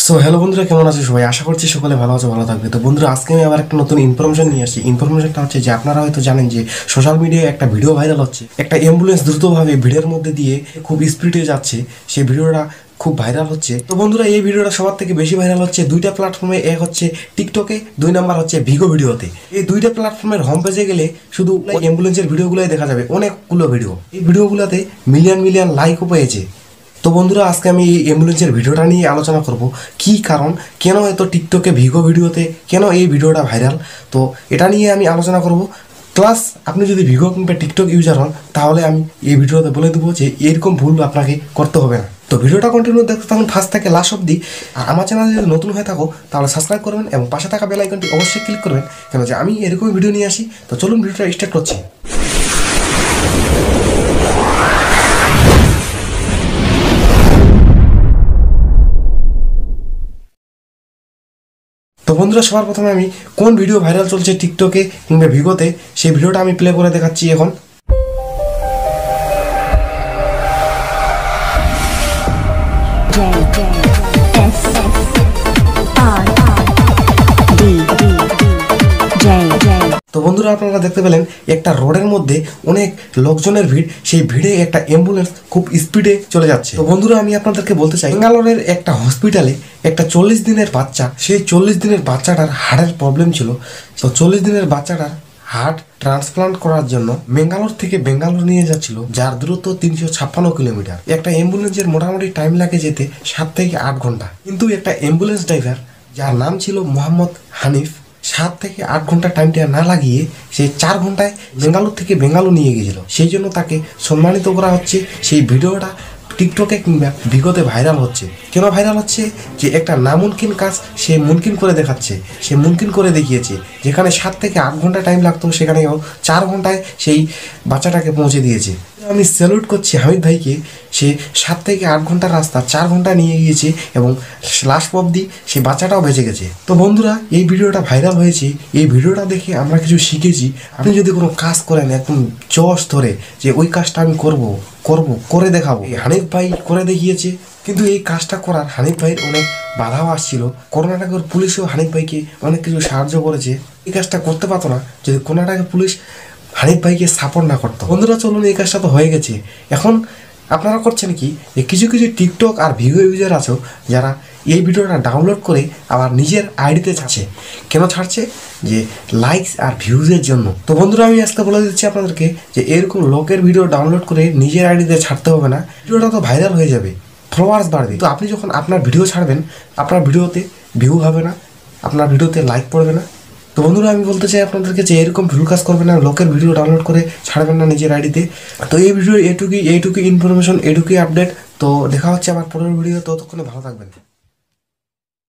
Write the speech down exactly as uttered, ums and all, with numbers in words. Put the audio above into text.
So hello বন্ধুরা, কেমন আছো সবাই? আশা করছি সকলে ভালো আছো, ভালো থাকবে। তো বন্ধুরা, আজকে আমি আবার একটা নতুন ইনফরমেশন নিয়ে আসছি। ইনফরমেশনটা হচ্ছে যে আপনারা হয়তো জানেন যে সোশ্যাল মিডিয়ায় একটা ভিডিও ভাইরাল হচ্ছে, একটা অ্যাম্বুলেন্স দ্রুতভাবে ভিড়ের মধ্যে দিয়ে খুব স্পিডে যাচ্ছে, সেই ভিডিওটা খুব ভাইরাল হচ্ছে। তো বন্ধুরা, এই ভিডিওটা সবার থেকে বেশি ভাইরাল হচ্ছে দুইটা প্ল্যাটফর্মে, এক হচ্ছে টিকটকে, দুই নাম্বার হচ্ছে ভিগো ভিডিওতে। এই দুইটা প্ল্যাটফর্মের হোম পেজে গেলে শুধু অ্যাম্বুলেন্সের ভিডিওগুলোই দেখা যাবে, অনেকগুলো ভিডিও। এই ভিডিওগুলোতে মিলিয়ন মিলিয়ন লাইকও পেয়েছে। তো বন্ধুরা, আজকে আমি এই অ্যাম্বুলেন্সের ভিডিওটা নিয়ে আলোচনা করব, কি কারণ, কেন এত টিকটকে ভিগো ভিডিওতে কেন এই ভিডিওটা ভাইরাল, তো এটা নিয়ে আমি আলোচনা করব। প্লাস আপনি যদি ভিগো কিংবা টিকটক ইউজার হন, তাহলে আমি এই ভিডিওতে বলে দেবো যে এরকম ভুল আপনাকে করতে হবে না। তো ভিডিওটা কন্টিনিউ দেখতে থাকুন ফার্স্ট থেকে লাস্ট অব্দি। আর আমার চ্যানেলে যদি নতুন হয়ে থাকো তাহলে সাবস্ক্রাইব করবেন এবং পাশে থাকা বেল আইকনটি অবশ্যই ক্লিক করবেন, কেন যে আমি এরকম ভিডিও নিয়ে আসি। তো চলুন ভিডিওটা স্টার্ট করছি। তো বন্ধুরা, সবার প্রথমে আমি কোন ভিডিও ভাইরাল চলছে টিকটকে কিংবা ভিগোতে সেই ভিডিওটা আমি প্লে করে দেখাচ্ছি এখন। তো বন্ধুরা, আপনারা দেখতে পেলেন একটা রোডের মধ্যে অনেক লোকজনের ভিড়, সেই ভিড়ে একটা অ্যাম্বুলেন্স খুব স্পিডে চলে যাচ্ছে। তো বন্ধুরা, আমি আপনাদেরকে বলতে চাই, ব্যাঙ্গালোরের একটা হসপিটালে একটা চল্লিশ দিনের বাচ্চা, সেই চল্লিশ দিনের বাচ্চাটার হার্টের প্রবলেম ছিল। তো চল্লিশ দিনের বাচ্চাটার হার্ট ট্রান্সপ্লান্ট করার জন্য বেঙ্গালোর থেকে বেঙ্গালোর নিয়ে যাচ্ছিল, যার দূরত্ব তিনশো ছাপ্পান্ন কিলোমিটার। একটা অ্যাম্বুলেন্সের মোটামুটি টাইম লাগে যেতে সাত থেকে আট ঘন্টা। কিন্তু একটা অ্যাম্বুলেন্স ড্রাইভার, যার নাম ছিল মোহাম্মদ হানিফ, সাত থেকে আট ঘন্টা টাইমটা না লাগিয়ে সে চার ঘন্টায় বেঙ্গালুর থেকে বেঙ্গালুর নিয়ে গিয়েছিল। সেই জন্য তাকে সম্মানিত করা হচ্ছে। সেই ভিডিওটা টিকটকে কিংবা ভিগোতে ভাইরাল হচ্ছে। কেন ভাইরাল হচ্ছে? যে একটা নামুনকিন কাজ সে মুমকিন করে দেখাচ্ছে, সে মুমকিন করে দেখিয়েছে। যেখানে সাত থেকে আট ঘন্টা টাইম লাগতো, সেখানে চার ঘন্টায় সেই বাচ্চাটাকে পৌঁছে দিয়েছে। আমি স্যালুট করছি হামিদ ভাইকে, সে সাত থেকে আট ঘন্টার রাস্তা চার ঘন্টা নিয়ে গিয়েছে এবং লাস্ট অবধি সেই বাচ্চাটাও বেঁচে গেছে। তো বন্ধুরা, এই ভিডিওটা ভাইরাল হয়েছে, এই ভিডিওটা দেখে আমরা কিছু শিখেছি। আপনি যদি কোনো কাজ করেন একদম জশ ধরে যে ওই কাজটা আমি করব করব করে দেখাবো, হানিফ ভাই করে দেখিয়েছে। কিন্তু এই কাজটা করার হানিফ ভাইয়ের অনেক বাধাও আসছিল। কর্ণাটকের পুলিশও হানিফ ভাইকে অনেক কিছু সাহায্য করেছে। এই কাজটা করতে পারতো না যদি কর্ণাটকের পুলিশ হানিফ ভাইকে সাপোর্ট না করতো। বন্ধুরা চলুন, এই কাজটা তো হয়ে গেছে। এখন আপনারা করছেন কি, যে কিছু কিছু টিকটক আর ভিডিও ইউজার আছো যারা এই ভিডিওটা ডাউনলোড করে আবার নিজের আইডিতে ছাড়ছে। কেন ছাড়ছে? যে লাইকস আর ভিউজের জন্য। তো বন্ধুরা, আমি আজকে বলে দিচ্ছি আপনাদেরকে যে এরকম লোকের ভিডিও ডাউনলোড করে নিজের আইডিতে ছাড়তে হবে না। ভিডিওটা তো ভাইরাল হয়ে যাবে, ফলোয়ার্স বাড়বে। তো আপনি যখন আপনার ভিডিও ছাড়বেন, আপনার ভিডিওতে ভিউ হবে না, আপনার ভিডিওতে লাইক পড়বে না। তো বন্ধুরা, আমি বলতে চাই আপনাদেরকে যে এরকম ভুল কাজ করবেন না, লোকের ভিডিও ডাউনলোড করে ছাড়বেন না নিজের আইডিতে। তো এই ভিডিও এটুকুই এইটুকুই ইনফরমেশন, এটুকুই আপডেট। তো দেখা হচ্ছে আমার পরের ভিডিও, ততক্ষণে ভালো থাকবেন।